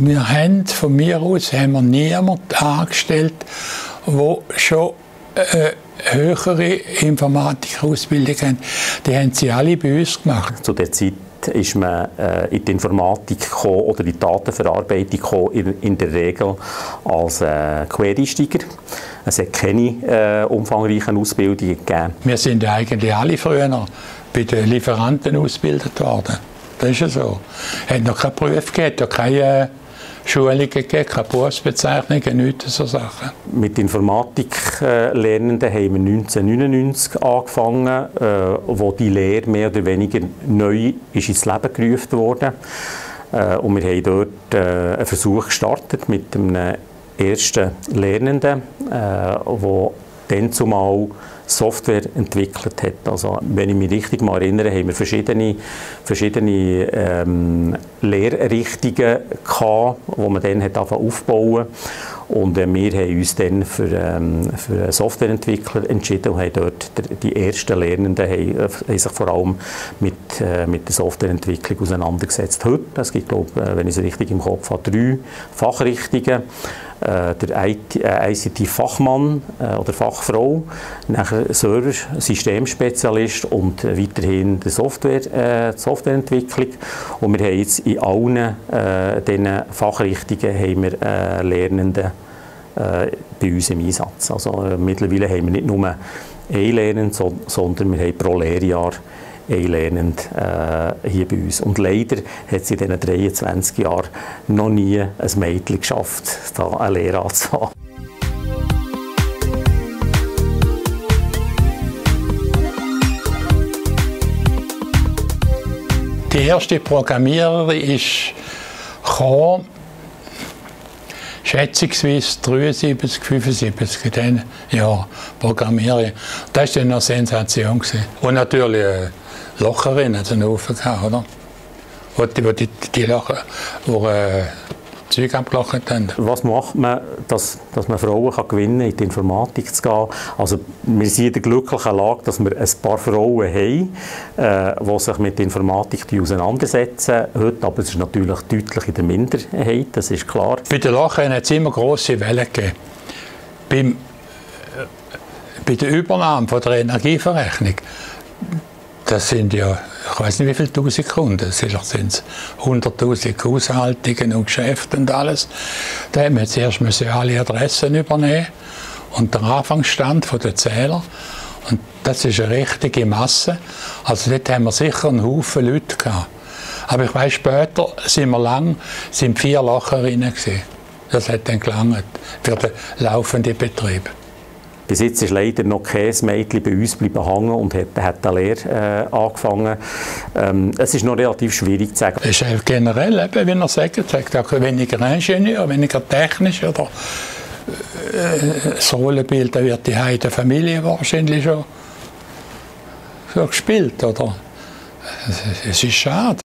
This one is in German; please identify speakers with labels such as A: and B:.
A: wir haben, von mir aus, haben wir niemanden angestellt, der schon höhere Informatikausbildung haben. Die haben sie alle bei uns gemacht.
B: Zu der Zeit ist man in die Informatik gekommen, oder in die Datenverarbeitung gekommen, in der Regel als Quereinsteiger. Es hat keine umfangreichen Ausbildungen gegeben.
A: Wir sind eigentlich alle früher bei den Lieferanten ausgebildet worden. Das ist ja so. Es hat noch keinen Beruf gegeben, keine Schulungen gegeben, keine Berufsbezeichnungen, nichts so Sachen.
B: Mit Informatiklernenden haben wir 1999 angefangen, wo die Lehre mehr oder weniger neu ist ins Leben gerufen wurde. Und wir haben dort einen Versuch gestartet mit einem ersten Lernenden, der dann zumal Software entwickelt hat. Also, wenn ich mich richtig mal erinnere, haben wir verschiedene Lehrrichtungen gehabt, die man dann hat aufbauen. Und wir haben uns dann für einen Softwareentwickler entschieden und haben dort die ersten Lernenden haben sich vor allem mit der Softwareentwicklung auseinandergesetzt. Heute, es gibt, glaube ich, wenn ich es richtig im Kopf habe, 3 Fachrichtungen. Der ICT-Fachmann oder Fachfrau, nachher Server-Systemspezialist und weiterhin die Softwareentwicklung. Und wir haben jetzt in allen diesen Fachrichtungen haben wir Lernende bei uns im Einsatz. Also mittlerweile haben wir nicht nur einen Lernenden, sondern wir haben pro Lehrjahr Lernend hier bei uns. Und leider hat es in diesen 23 Jahren noch nie ein Mädchen geschafft, da eine Lehre anzufangen.
A: Die erste Programmiererin ist gekommen, schätzungsweise 73, 75 in diesen Jahren Programmiererin. Das war dann eine Sensation. Und natürlich Locherinnen hat es einen Haufen gehabt, oder? Die Locher, die Zeug abgelocht haben.
B: Was macht man, dass man Frauen gewinnen kann, in die Informatik zu gehen? Also, wir sind in der glücklichen Lage, dass wir ein paar Frauen haben, die sich mit der Informatik auseinandersetzen heute, aber es ist natürlich deutlich in der Minderheit, das ist klar.
A: Bei den Lochern hat es immer grosse Wellen gegeben. Bei der Übernahme von der Energieverrechnung, das sind ja, ich weiß nicht wie viele tausend Kunden, vielleicht sind es 100'000 Haushaltungen und Geschäfte und alles. Da haben wir zuerst alle Adressen übernehmen und den Anfangsstand der Zähler. Und das ist eine richtige Masse. Also dort haben wir sicher einen Haufen Leute gehabt. Aber ich weiss, später sind 4 Locherinnen gewesen. Das hat dann gelangt für den laufenden Betrieb.
B: Bis jetzt ist leider noch kein Mädchen bei uns bleiben hängen und hat eine Lehre angefangen. Es ist noch relativ schwierig zu sagen.
A: Es ist generell, eben, wie er sagt auch weniger Ingenieur, weniger technisch oder das Rollenbild, da wird die in der Familie wahrscheinlich schon gespielt, oder? Es ist schade.